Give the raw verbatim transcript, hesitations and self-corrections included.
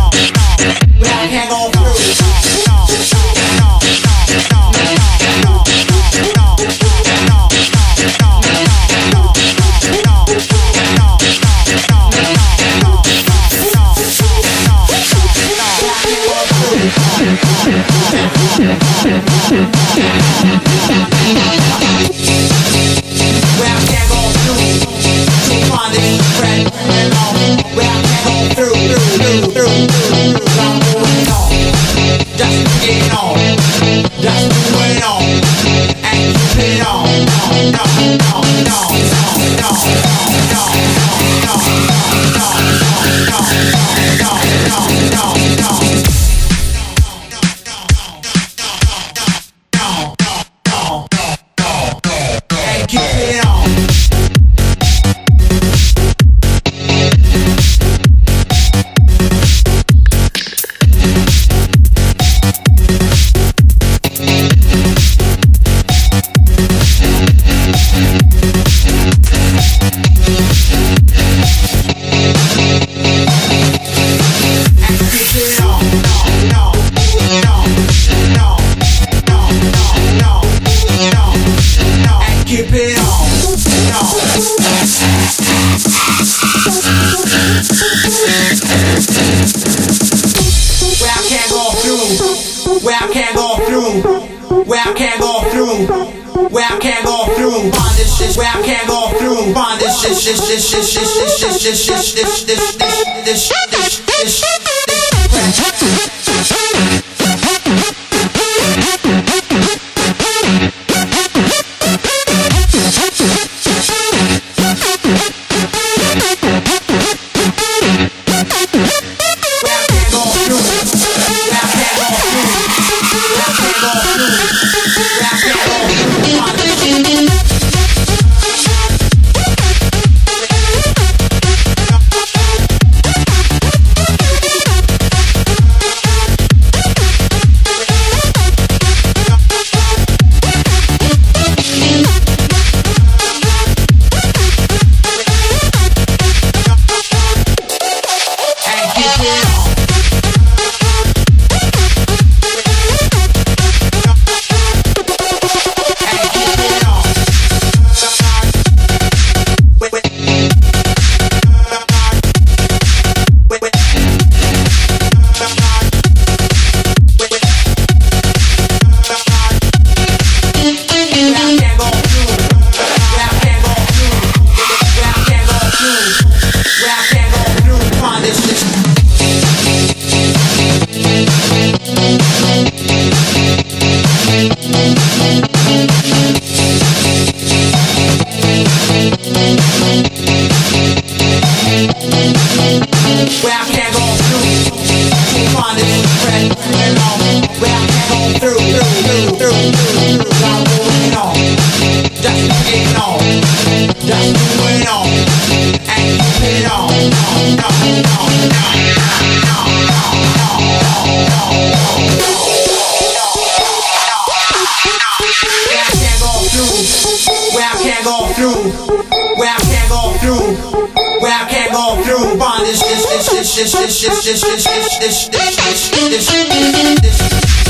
where I can't go through. Where I can't go through, to find this friend alone. Where I can't go through, through, through, through, through. I'm moving on, just getting on, just moving on, and keep it on. No, no, no, no, no, no, no, no, no, no, no, no, no, no, no. Keep it on. Keep it on, no. Where I can't go through, where I can't go through, where I can't go through, where I can't go through. Find this shit, where I can't go through. Find this shit, shit, shit, shit, shit, shit, shit, shit, shit, this, this, this, this, this, this. Where I can't go through, to find this friend alone. Where I can't go through, through, through, through, through. I'm moving on, just getting on, just moving on, and keep it on. No, no, no, no, no, no, no, no. Where I can't go through, where I can't go through, where I can't go through. Where I can't go through, find this, this, this, this, this, this, this, this, this, this, this, this, this, this, this.